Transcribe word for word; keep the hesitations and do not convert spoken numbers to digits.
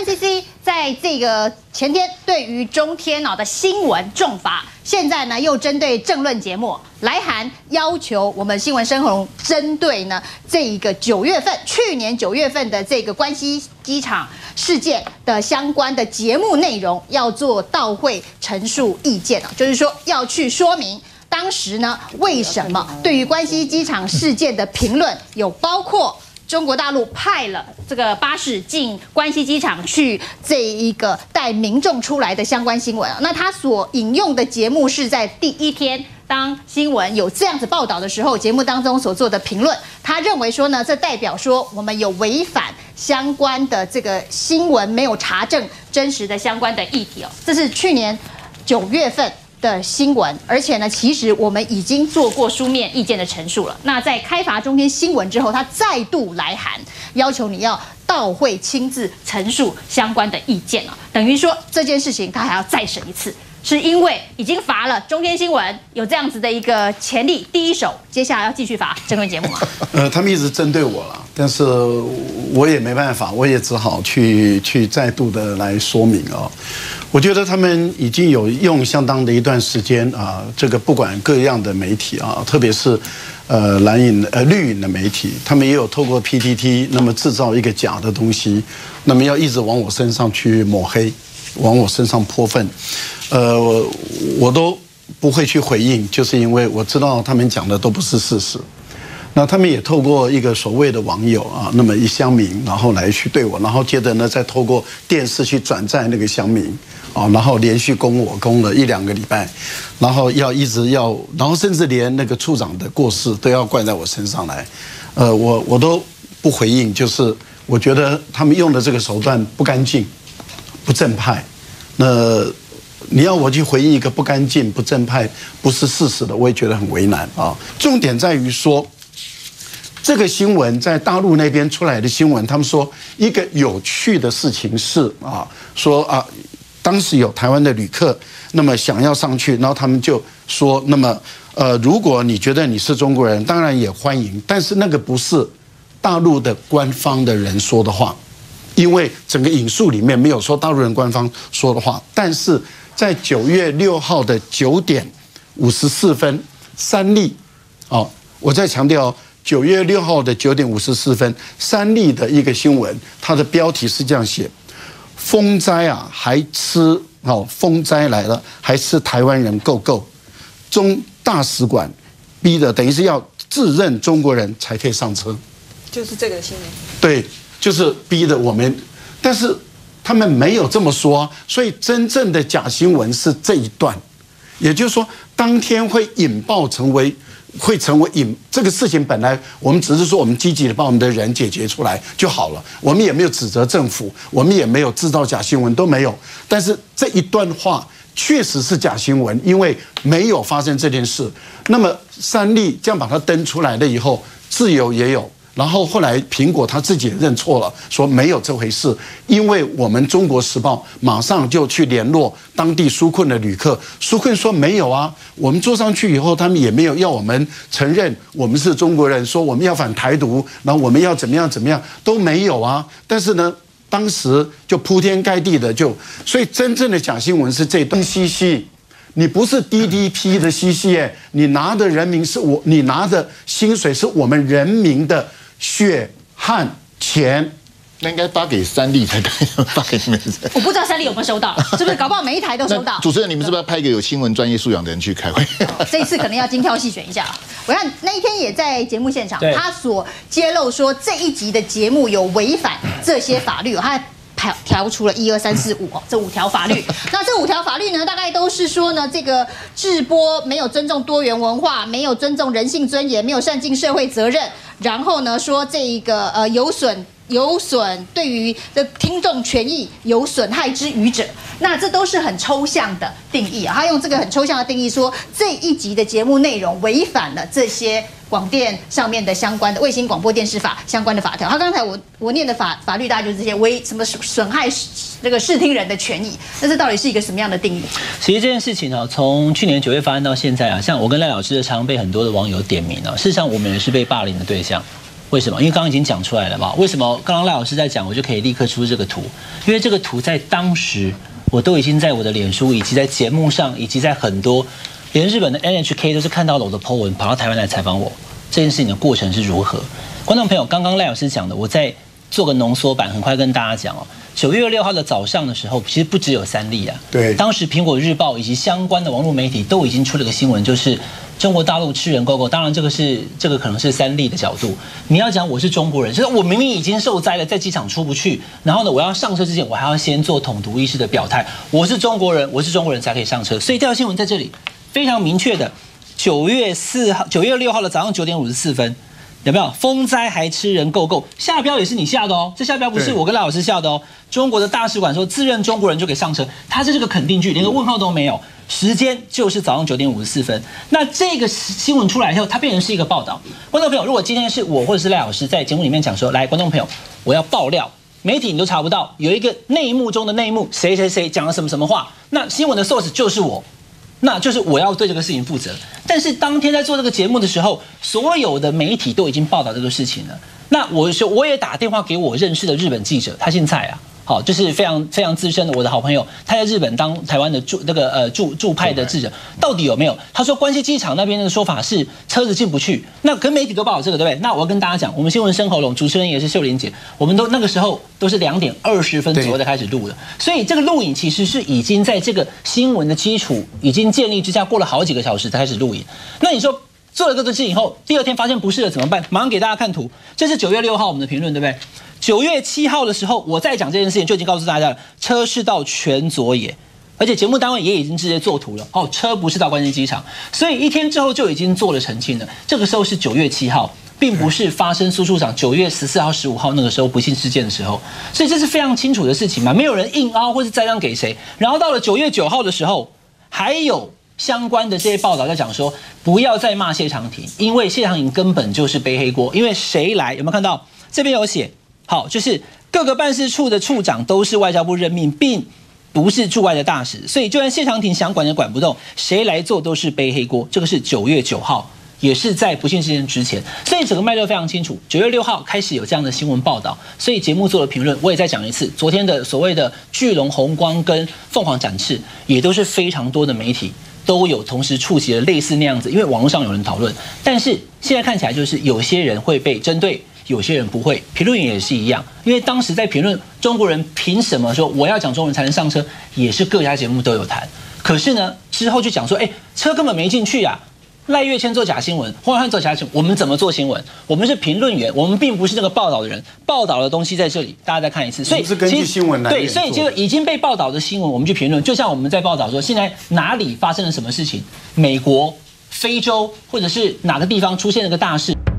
N C C 在这个前天对于中天脑的新闻重罚，现在呢又针对政论节目来函要求我们新闻深红针对呢这一个九月份去年九月份的这个关西机场事件的相关的节目内容要做到会陈述意见啊，就是说要去说明。 当时呢，为什么对于关西机场事件的评论有包括中国大陆派了这个巴士进关西机场去这一个带民众出来的相关新闻啊？那他所引用的节目是在第一天，当新闻有这样子报道的时候，节目当中所做的评论，他认为说呢，这代表说我们有违反相关的这个新闻没有查证真实的相关的议题哦。这是去年九月份。 的新闻，而且呢，其实我们已经做过书面意见的陈述了。那在开罚中天新闻之后，他再度来函，要求你要到会亲自陈述相关的意见啊，等于说这件事情他还要再审一次，是因为已经罚了中天新闻有这样子的一个潜力第一手，接下来要继续罚政论节目吗？ 呃，他们一直针对我了，但是我也没办法，我也只好去去再度的来说明啊。 我觉得他们已经有用相当的一段时间啊，这个不管各样的媒体啊，特别是呃蓝营呃绿营的媒体，他们也有透过 P T T 那么制造一个假的东西，那么要一直往我身上去抹黑，往我身上泼粪，呃，我我都不会去回应，就是因为我知道他们讲的都不是事实。 那他们也透过一个所谓的网友啊，那么一乡民，然后来去对我，然后接着呢，再透过电视去转载那个乡民啊，然后连续攻我攻了一两个礼拜，然后要一直要，然后甚至连那个处长的过世都要怪在我身上来，呃，我我都不回应，就是我觉得他们用的这个手段不干净、不正派，那。 你要我去回应一个不干净、不正派、不是事实的，我也觉得很为难啊。重点在于说，这个新闻在大陆那边出来的新闻，他们说一个有趣的事情是啊，说啊，当时有台湾的旅客，那么想要上去，然后他们就说，那么呃，如果你觉得你是中国人，当然也欢迎，但是那个不是大陆的官方的人说的话，因为整个引述里面没有说大陆人官方说的话，但是。 在九月六号的九点五十四分，三立，哦，我再强调，九月六号的九点五十四分，三立的一个新闻，它的标题是这样写：风灾啊，还吃哦，风灾来了，还吃台湾人够够，中大使馆逼的，等于是要自认中国人才可以上车， 就是这个新闻， 对，就是逼的我们，但是。 他们没有这么说，所以真正的假新闻是这一段，也就是说，当天会引爆成为，会成为引这个事情本来我们只是说我们积极的把我们的人解决出来就好了，我们也没有指责政府，我们也没有制造假新闻都没有，但是这一段话确实是假新闻，因为没有发生这件事。那么三立这样把它登出来了以后，自由也有。 然后后来苹果他自己也认错了，说没有这回事，因为我们中国时报马上就去联络当地纾困的旅客，纾困说没有啊，我们坐上去以后，他们也没有要我们承认我们是中国人，说我们要反台独，然后我们要怎么样怎么样都没有啊。但是呢，当时就铺天盖地的就，所以真正的假新闻是这段西西。 你不是 D D P 的西西耶，你拿的人民是我，你拿的薪水是我们人民的血汗钱。 那应该发给三立才对，发给你们。 我不知道三立有没有收到，是不是？搞不好每一台都收到。 主持人，你们是不是要派一个有新闻专业素养的人去开会？ 这一次可能要精挑细选一下。我看那一天也在节目现场，他所揭露说这一集的节目有违反这些法律，他。 调调出了一二三四五哦，这五条法律。那这五条法律呢，大概都是说呢，这个制播没有尊重多元文化，没有尊重人性尊严，没有善尽社会责任。然后呢，说这一个呃有损有损对于的听众权益有损害之余者，那这都是很抽象的定义啊。他用这个很抽象的定义说，这一集的节目内容违反了这些。 广电上面的相关的卫星广播电视法相关的法条，他刚才我我念的法法律大概就是这些违什么损害这个视听人的权益，那这到底是一个什么样的定义？ 其实这件事情呢，从去年九月发生到现在啊，像我跟赖老师常被很多的网友点名啊，事实上我们也是被霸凌的对象。 为什么？因为刚刚已经讲出来了嘛。为什么刚刚赖老师在讲，我就可以立刻出这个图？因为这个图在当时我都已经在我的脸书，以及在节目上，以及在很多连日本的 N H K 都是看到了我的 po 文，跑到台湾来采访我。这件事情的过程是如何？观众朋友，刚刚赖老师讲的，我再做个浓缩版，很快跟大家讲哦。九月六号的早上的时候，其实不只有三例啊。 对， 当时苹果日报以及相关的网络媒体都已经出了个新闻，就是中国大陆吃人狗狗。当然，这个是这个可能是三例的角度。你要讲我是中国人，就是我明明已经受灾了，在机场出不去，然后呢，我要上车之前，我还要先做统独意识的表态，我是中国人，我是中国人才可以上车。所以这条新闻在这里非常明确的，九月四号、九月六号的早上九点五十四分。有没有风灾还吃人够够？下标也是你下的哦，这下标不是我跟赖老师下的哦。中国的大使馆说自认中国人就可以上车，他这是个肯定句，连个问号都没有。时间就是早上九点五十四分。那这个新闻出来以后，它变成是一个报道。观众朋友，如果今天是我或者是赖老师在节目里面讲说，来，观众朋友，我要爆料，媒体你都查不到，有一个内幕中的内幕，谁谁谁讲了什么什么话，那新闻的 source 就是我。那就是我要对这个事情负责。但是当天在做这个节目的时候，所有的媒体都已经报道这个事情了。那我说我也打电话给我认识的日本记者，他姓蔡啊，好，就是非常非常资深的我的好朋友，他在日本当台湾的驻那个呃驻驻派的记者，到底有没有？他说关西机场那边的说法是车子进不去，那跟媒体都报道这个，对不对？那我要跟大家讲，我们新闻生喉咙，主持人也是秀玲姐，我们都那个时候都是两点二十分左右才开始录的，所以这个录影其实是已经在这个新闻的基础已经建立之下，过了好几个小时才开始录影。那你说做了这个事以后，第二天发现不是了怎么办？马上给大家看图，这是九月六号我们的评论，对不对？九月七号的时候，我在讲这件事情就已经告诉大家了，车是到全佐野，而且节目单位也已经直接做图了。哦，车不是到关西机场，所以一天之后就已经做了澄清了。这个时候是九月七号，并不是发生苏处长九月十四号、十五号那个时候不幸事件的时候，所以这是非常清楚的事情嘛，没有人硬凹或是栽赃给谁。然后到了九月九号的时候，还有相关的这些报道在讲说，不要再骂谢长廷，因为谢长廷根本就是背黑锅，因为谁来？有没有看到这边有写？好，就是各个办事处的处长都是外交部任命，并不是驻外的大使，所以就算谢长廷想管也管不动，谁来做都是背黑锅。这个是九月九号，也是在不幸事件之前，所以整个脉络非常清楚。九月六号开始有这样的新闻报道，所以节目做了评论，我也再讲一次，昨天的所谓的巨龙红光跟凤凰展翅，也都是非常多的媒体都有同时触及了类似那样子，因为网络上有人讨论，但是现在看起来就是有些人会被针对。有些人不会，评论员也是一样，因为当时在评论中国人凭什么说我要讲中文才能上车，也是各家节目都有谈。可是呢，之后就讲说，哎，车根本没进去啊，赖岳谦做假新闻，黄伟汉做假新闻，我们怎么做新闻？我们是评论员，我们并不是那个报道的人，报道的东西在这里，大家再看一次。所以是根据新闻来对，所以这个已经被报道的新闻，我们去评论，就像我们在报道说现在哪里发生了什么事情，美国、非洲或者是哪个地方出现了个大事。